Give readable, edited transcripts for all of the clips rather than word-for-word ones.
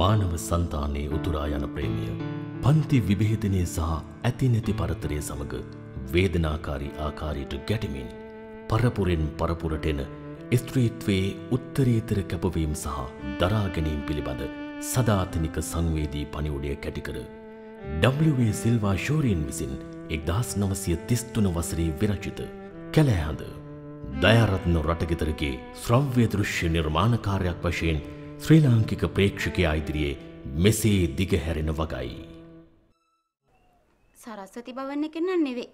මානව సంతානයේ උතුරා යන ප්‍රේමය පන්ති විභේදනයේ සහ ඇති නැති පරතරය සමග වේදනාකාරී ආකාරයට ගැටෙමින් පරපුරෙන් පරපුරට එන ස්ත්‍රීත්වයේ උත්තරීතර කැපවීම සහ දරා ගැනීම පිළිබඳ සදාතනික සංවේදී පණිවුඩය කැටිකර W.A. සිල්වා ෂෝරීන් විසින් 1933 වසරේ විරචිත කැලෑහඳ දයාරත්න රටගෙදරගේ ශ්‍රව්‍ය දෘශ්‍ය නිර්මාණකාරයක් වශයෙන් ශ්‍රී ලාංකික ප්‍රේක්ෂකයා ඉදිරියේ මෙසේ දිගහැරෙන වගයි. සරස්වති භවන් එකෙන් නම් නෙවෙයි.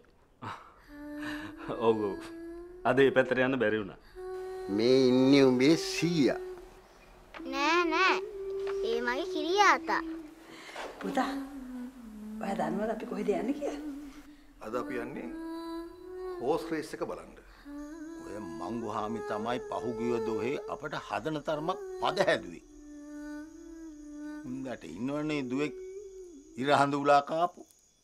ඔව් ඔව්. අද ඒ පැත්තට යන්න බැරි වුණා. මේ ඉන්නේ උඹේ සීයා. නෑ නෑ. ඒ මගේ කිරියාතා. පුතා. ඔයා දන්නවද අපි කොහෙද යන්නේ කියලා? අද අපි යන්නේ හෝස් රේස් එක බලන්න. ඔය මංගුහාමි තමයි පහුගිය දොහේ අපට හදන තරමක් පද හැදුවේ. උන්දට ඉන්නවනේ දුවෙක් ඉරහඳ උලා කාපු.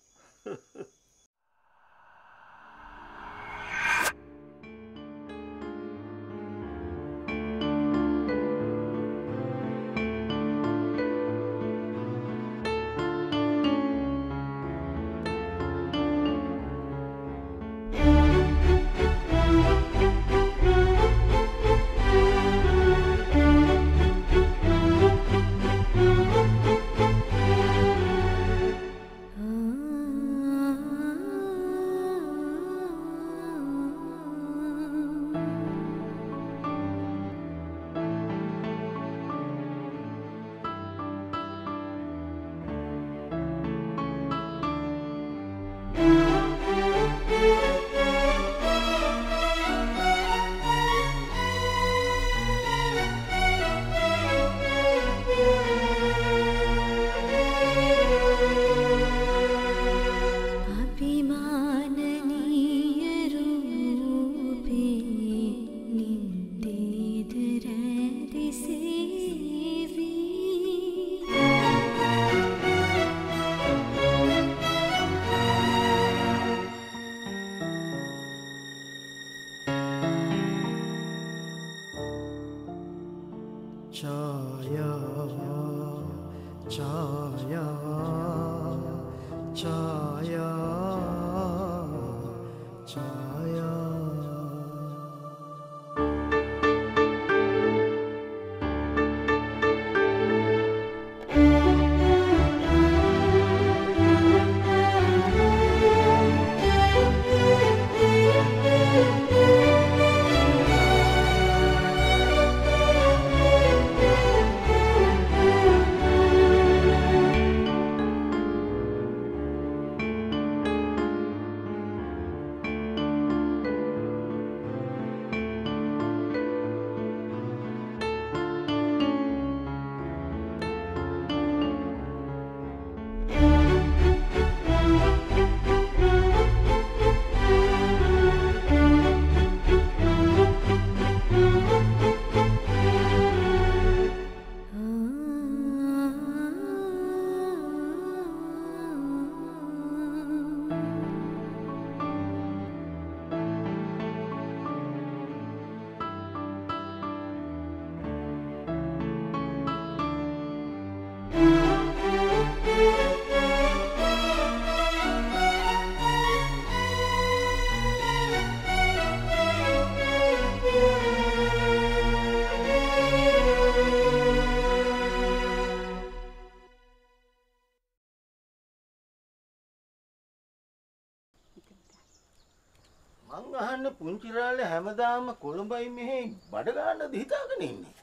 පුංචිරාලේ හැමදාම කොළඹයි මෙහි බඩ ගන්නද හිතාගෙන ඉන්නේ.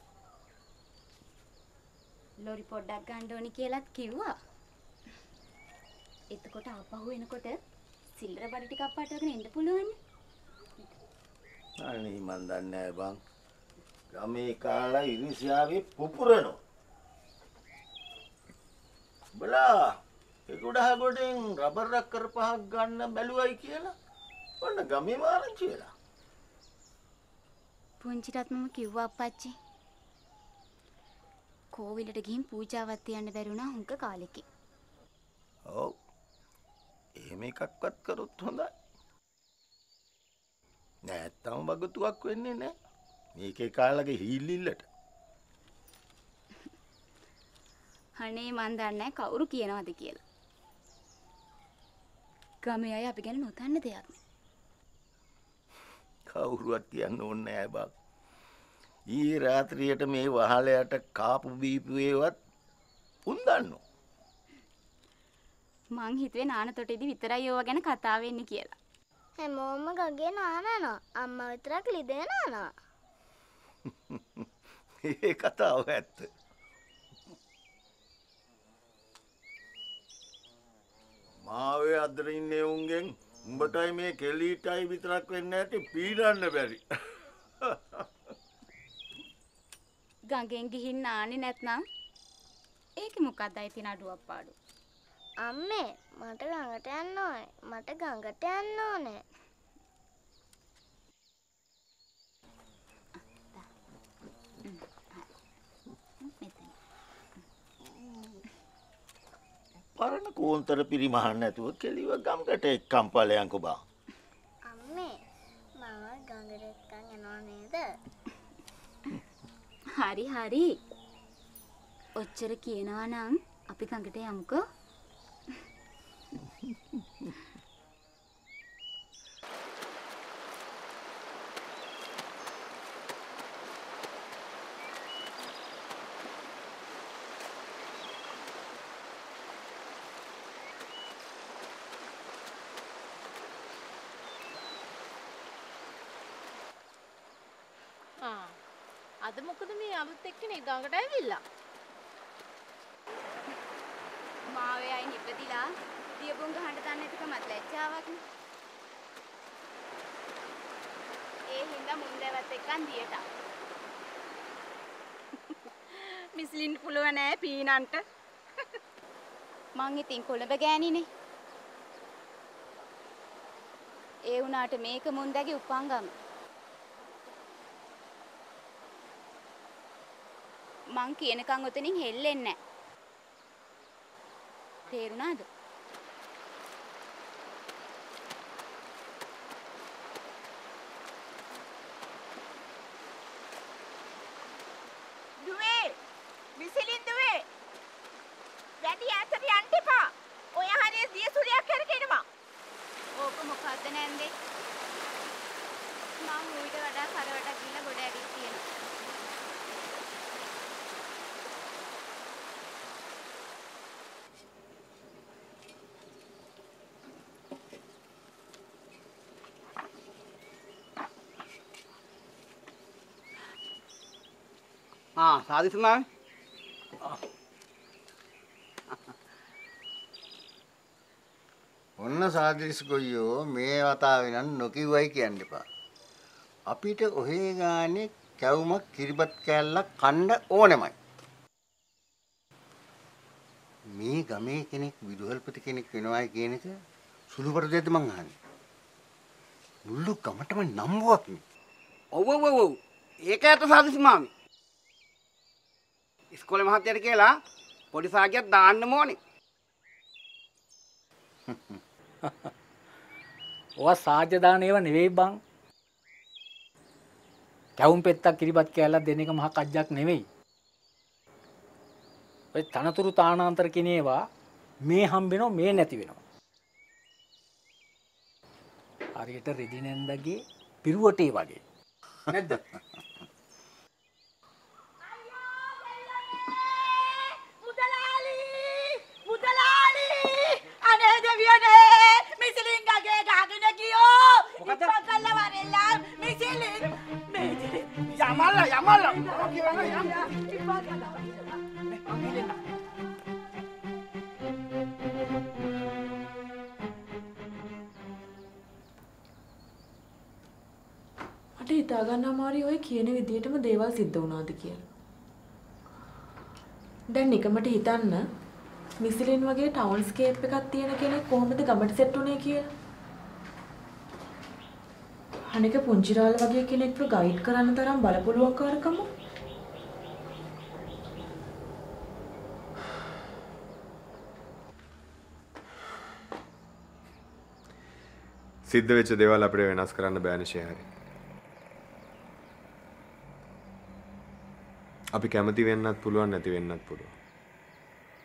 ලොරි පොඩ්ඩක් ගන්න ඕනි කියලාත් කිව්වා. එතකොට ආපහු එනකොට සිල්ලර බඩ ටිකක් පාටගෙන එන්න පුළුවන්. අනේ මන් දන්නේ නැහැ බං. ගමේ කාලා ඉරිසියාවේ පුපුරනෝ. බලා ඒ ගොඩහ ගොඩෙන් රබර් රක්කර පහක් ගන්න බැලුවයි කියලා. ඔන්න ගමේ මාරංචි වෙලා. පුංචිටත් මම කිව්වා අප්පච්චි. කෝවිලට ගිහින් පූජාවක් තියන්න බැරි වුණා හුඟ කාලෙකින්. ඔව්. එහෙම එකක්වත් කරොත් හොඳයි. නැත්තම් බගතුවක් වෙන්නේ නැහැ. මේකේ කාලගේ හීල්ලිල්ලට. අනේ මන් දන්නේ නැහැ කවුරු කියනවද කියලා. ගමේ අය අපි ගැන නොදන්න දෙයක්. කවුරුවත් කියන්න ඕනේ නැහැ බක්. ඊ රාත්‍රියට මේ වහලයට කාපු බීපු ඒවත් උන් දන්නෝ. මං හිතුවේ නාන තොටේදී විතරයි ඕවා ගැන කතා වෙන්නේ කියලා. හැමෝම ගගේ නානනවා. අම්මා විතරක් ලිදේ නානවා. ඒ කතාව ඇත්ත. මාවේ අතර ඉන්නේ උන්ගෙන් උඹටයි මේ කෙලීටයි විතරක් වෙන්නේ නැති පීඩන්න බැරි. ගඟෙන් ගිහින් නාන්නේ නැත්නම් ඒකේ මොකක්ද අයිති නඩුවක් පාඩු. අම්මේ මට ගඟට යන්න ඕනේ. මට ගඟට යන්න ඕනේ. පරණ කෝන්තර පිරිමහන්න නැතුව කෙලිව ගම්කට එක්කම් ඵලයන්කෝ බා. අම්මේ මම ගඟට එක්කන් යනවා නේද? හරි හරි. ඔච්චර කියනවා නම් අපි ගඟට යමුකෝ. අද මොකද මේ අලුත් එක්කනේ ගඟට ඇවිල්ලා? මාවේ අය නිපදිලා දියබුන් ගහන්න දන්නේ නැතිකමත් ලැජ්ජාවක්නේ. ඒ හින්දා මුන්දෑවත් එක්කන් දියට. මිස්ලින් පුළුවන් නෑ පීනන්ට. මං ඉතින් කොළඹ ගෑණිනේ. ඒ වුණාට මේක මුන්දැගේ උපංගම. මං කියනකන් ඔතනින් හෙල්ලෙන්නේ නැහැ. තේරුණාද? දුවේ මිසිලින් දුවේ වැඩි ඈතට යන්න එපා. ඔය හරිය දියසුලියක් කරගෙනවා. ඕක මොකද්ද නැන්දේ? මං ඌට වඩා කරවටක් ගිහලා ගොඩ ඇවිත් තියෙනවා. සාදිස් මාමි. ඔන්න සාදිස් ගොයියෝ මේ වතාවේ නම් නොකියුවයි කියන්න එපා. අපිට ඔහේ ගානේ කැවුමක් කිරිබත් කෑල්ලක් කන්න ඕනෙමයි. මේ ගමේ කෙනෙක් විදුහල්පති කෙනෙක් වෙනවයි කියන එක සුළුපටු දෙද්ද මං අහන්නේ. මුළු ගමටම නම්බුවක් නේ. ඔව් ඔව් ඔව්. ඒක ඇත්ත සාදිස් මාමි. ඉස්කෝලේ මහත්තයාට කියලා පොඩි සාගයක් දාන්න ඕනේ. ඔවා සාජ්‍ය දාන ඒවා නෙවෙයි බං. කැවුම් පෙත්තක් කිරිබත් කෑල්ලක් දෙන එක මහ කජ්ජක් නෙවෙයි. ඔය තනතුරු තානාන්තර කියන ඒවා මේ හම්බෙනවා මේ නැති වෙනවා. හරියට රෙදි නැන්දගේ පිරුවටේ වගේ. නැද්ද? මට හිතා ගන්න අමාරුයි ඔය කියන විදිහටම දේවල් සිද්ධ වුණාද කියලා. දැන් නිකමට හිතන්න මිසිලින් වගේ ටවුන්ස්කේප් එකක් තියෙන කෙනෙක් කොහොමද ගමට සෙට් උනේ කියලා. අනික පුංචිරාල වගේ කෙනෙක්ව ගයිඩ් කරන්න තරම් බලපොලුවක්කාරකම. සිද්ධ වෙච්ච දේවල් අපිට වෙනස් කරන්න බෑනේ ෂෙහරි. අපි කැමති වෙන්නත් පුළුවන් නැති වෙන්නත් පුළුවන්.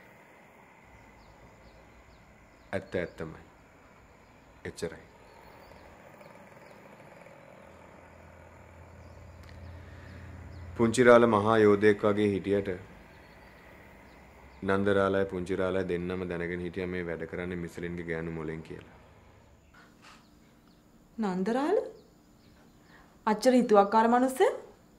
ඇත්තමයි. එච්චරයි. පුංචිරාල මහා යෝධයෙක් වගේ හිටියට නන්දරාලයි පුංචිරාලයි දෙන්නම දැනගෙන හිටියා මේ වැඩ කරන්නේ මිසලින්ගේ ගෑනු මොලෙන් කියලා. නන්දරාල? අච්චර හිතුවක්කාර මිනිස්සෙක්?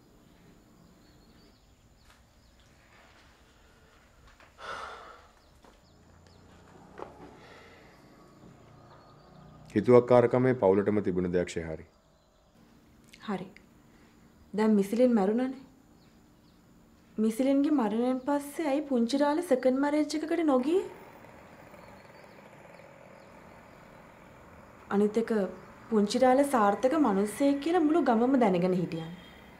හිතුවක්කාරකමේ පවුලටම තිබුණ දෙයක් ෂෙහාරි. හරි. දැන් මිසිලින් මැරුණනේ. මිසිලින්ගේ මරණයෙන් පස්සේ ඇයි පුංචිරාල සෙකන්ඩ් මැරේජ් එකකට නොගියේ? අනිත් එක පුංචිරාල සාර්ථක මිනිස්සෙක් කියලා මුළු ගමම දැනගෙන හිටියන්.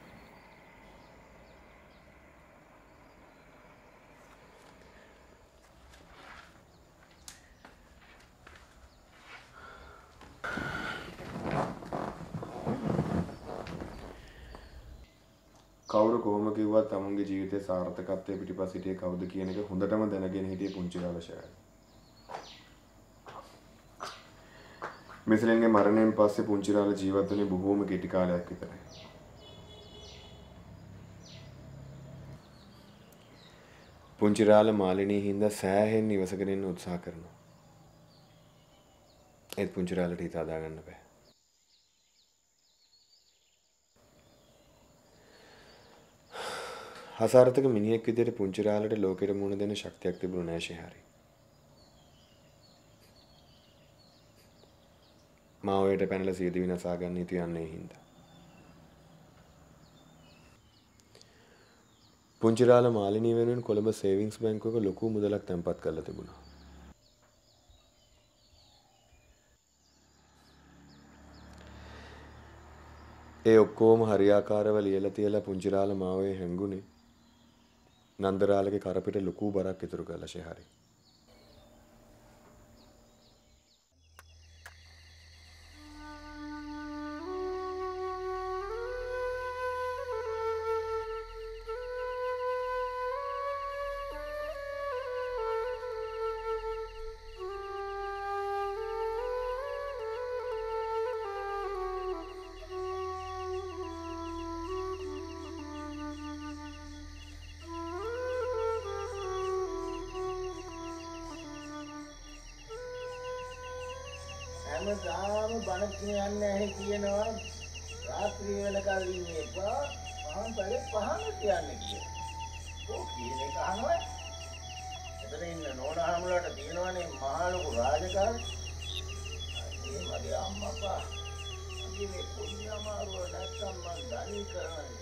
කවුරු කොහොම කිව්වත් තමුන්ගේ ජීවිතයේ සාර්ථකත්වයේ පිටිපස්ස හිටියේ කවුද කියන එක හොඳටම දැනගෙන හිටියේ පුංචිරාල ෂෙහාරි. මිසලින්ගේ මරණයෙන් පස්සේ පුංචිරාල ජීවත් වුණේ බොහෝම කෙටි කාලයක් විතරයි. පුංචිරාල මාලිනී හින්දා සෑහෙන්න ඉවසගෙන ඉන්න උත්සාහ කරනවා. ඒත් පුංචිරාලට හිත හදා ගන්න බෑ. හසාර්ථක මිනිහෙක් විදිහට පුංචිරාලට ලෝකෙට මුණ දෙන්න ශක්තියක් තිබුණේ නැහැ ෂෙහාරි. මාවයට පැනලා සියදි විනාසා ගන්න හිතුවන්නේ හින්දා. පුංචිරාල මාලිනී වෙනුවෙන් කොළඹ සේවිංස් බැංකුවක ලොකු මුදලක් තැන්පත් කරලා තිබුණා. ඒ ඔක්කොම හරියාකාරව ලියලා තියලා පුංචිරාල මාවේ හැංගුනේ නන්දරාලගේ කරපිට ලොකු බරක් ඉතුරු කළා ෂෙහාරි. හැමදාම බණ කියන්නේ නැහැ කියනවා රාත්‍රී වෙනකල් ඉන්නේ එපා මම බැලේ පහනට යන්නේ කියලා. ඔය කියන එක අහනවා. එතන ඉන්න නෝනාහමලට දිනවනේ මහා ලොකු රාජකාරී. ඒ මගේ අම්මපා අගේ මේ පුණ්‍යමාරුව නැත්තම් මං දනී කරන්නේ.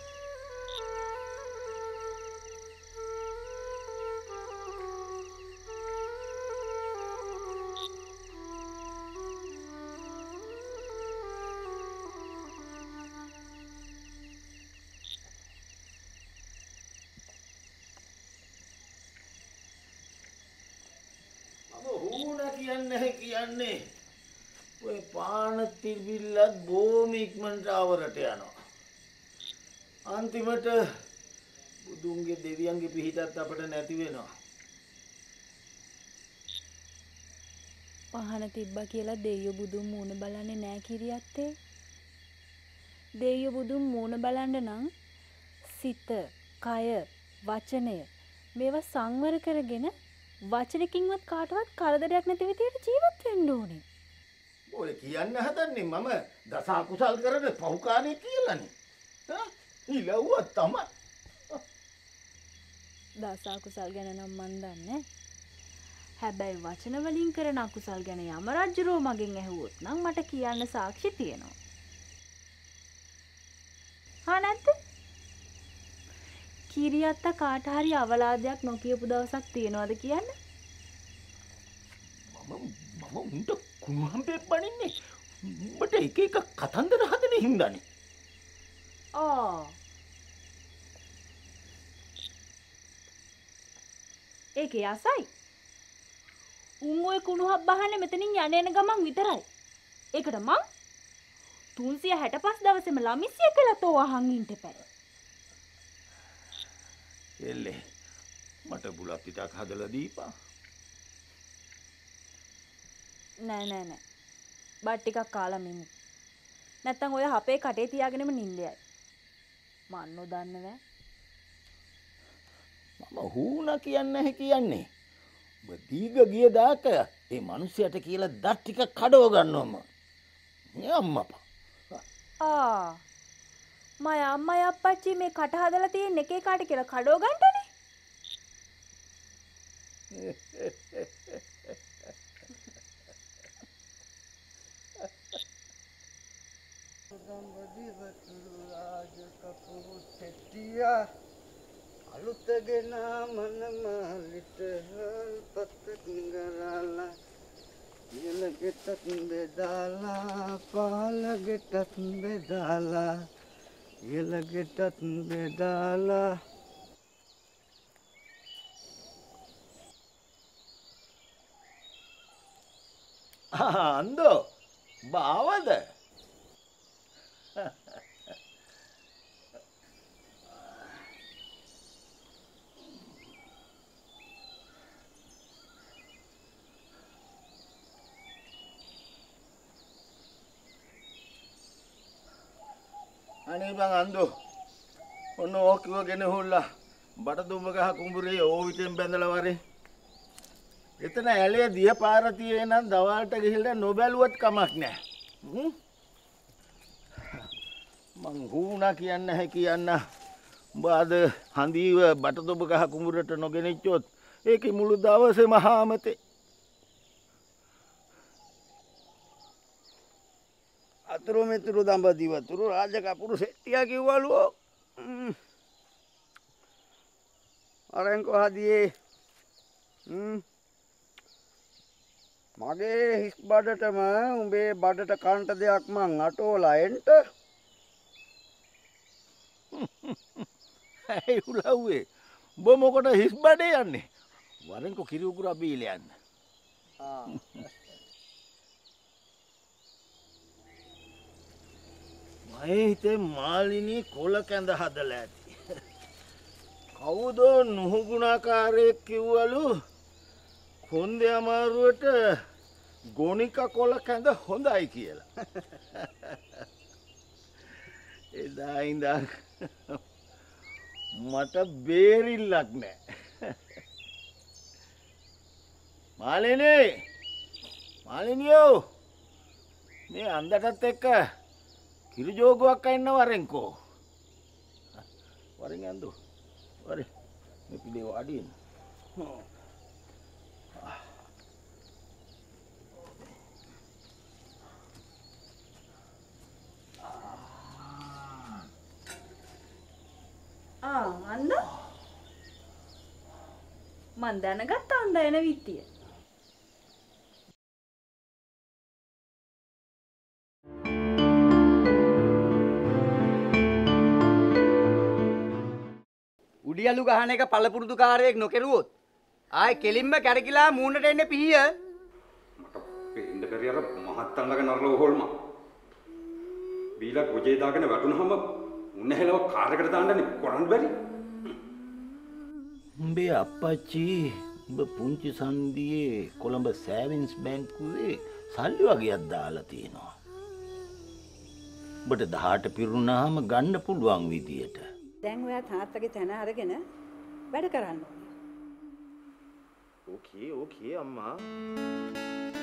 කියන්නේ ඔය පාන තිබිල්ලත් බොහොම ඉක්මනට ආවරට යනවා. අන්තිමට බුදුන්ගේ දෙවියන්ගේ පිහිටත් අපිට නැති වෙනවා. පහන තිබ්බා කියලා දෙයියෝ බුදුන් මූණ බලන්නේ නෑ කිරියත්තේ. දෙයියෝ බුදුන් මූණ බලන්න නම් සිත, කය, වචනය මේවා සංවර කරගෙන වචනකින්වත් කාටවත් කරදරයක් නැති විදිහට ජීවත් වෙන්න ඕනේ. ඔය කියන්න හදන්නේ මම දස අකුසල් කරන පහුකාරයෙක් කියලානේ. ඉලව්ව තමයි. දස අකුසල් ගැන නම් මන් දන්නේ. හැබැයි වචන වලින් කරන අකුසල් ගැන යම රජුරෝ මගෙන් ඇහුවොත් නම් මට කියන්න සාක්ෂි තියෙනවා. හා නැද්ද? කිරියත්තා කාට හරි අවලාදයක් නොකියපු දවසක් තියනවද කියන්න? මම උන්ට කුණුහම්බේ බණින්නේ. උඹට එක එක කතන්දර හදන හින්දානේ. ඒකේ අසයි. උන් ඔය කුණුහක් බහන්නේ මෙතනින් යන්න ගමන් විතරයි. ඒකට මං 365 දවසෙම ළමිසිය කියලා තෝ අහන් ඉන්න එපා. එල්ලේ මට බුලත් පිටක් හදලා දීපන්. නෑ. බත් ටිකක් කාලා මිමු. නැත්තම් ඔය අපේ කටේ තියාගෙනම නිින්දයයි. මන් නොදන්නවෑ. මම හූනා කියන්නේ කියන්නේ. ඔබ දීග ගිය දාක ඒ මිනිහයාට කියලා දත් ටික කඩව ගන්නවම. මේ අම්මපා. මය අම්මයි අප්පච්චි මේ කට හදලා තියෙන එකේ කාට කියලා කඩව ගන්නනේ. අලුතගෙන මනමාලිට පත්තක් ගරාලා ඉලගෙටත් බෙදාලා පාලගෙටත් බෙදාලා ඉලගෙටත් බෙදාලා අන්දෝ බාවද අනේ බං අන්දෝ ඔන්න ඕකිව ගෙන හොල්ලා බඩදුඹ ගහ කුඹුරේ ඕවිතෙන් බැඳලා වරේ එතන ඇලේ දිය පාර තියේ නම් දවල්ට ගිහිල්ලා නොබැලුවත් කමක් නැහැ මං හුණා කියන්න නැහැ කියන්න උඹ අද හන්දීව බඩදුඹ ගහ කුඹුරට නොගෙනිච්චොත් ඒකේ මුළු දවසේම හාමතේ අතුරු මෙතුරු දඹදිව තුරු රාජකපුරු සෙට්ටියා කිව්වලු අරෙන්කෝ හදියේ මගේ හිස් බඩටම උඹේ බඩට කන්ට දෙයක් මං අටෝලා එන්ට ඇයි උලව්වේ උඹ මොකට හිස් බඩේ යන්නේ වරෙන්කෝ කිරි උකුරා බීලා යන්න මගේ හිතේ මාලිනී කොල කැඳ හදලා ඇති. කවුද නුහුගුණාකාරයෙක් කිව්වලු කොන්දේ අමාරුවට ගෝනික කොල කැඳ හොඳයි කියලා. එදා ඉඳන් මට බේරිල්ලක් නැහැ. මාලිනියෝ මේ අන්දටත් එක්ක කිරි ජෝගුවක් අයින්න වරෙන්කෝ වරෙන් යන්දු වරේ මේ පිළේ වාඩින්න අන්න මන් දැනගත්තා අන්ද එන විත්තිය උඩියලු ගහන එක පළපුරුදු කාර්යයක් නොකරුවොත් ආයි කෙලින්ම කැරකිලා මූණට එන්නේ පිහිය මට පේන්න බැරි අර මහත්තන් ළඟ නරලව හොල්ම බීලා ගොජේ දාගෙන වැටුනහම උන්නහෙලව කාර් එකට දාන්නනේ කරන්න බැරි උඹේ අප්පච්චි උඹ පුංචි සන්දියේ කොළඹ සේවින්ස් බැංකුවේ සල්ලි වගේක් දාලා තියෙනවා උඹට 18 පිරුණාම ගන්න පුළුවන් විදියට දැන් ඔයා තාත්තගේ තැන අරගෙන වැඩ කරන්න ඕනේ. ඕකේ අම්මා.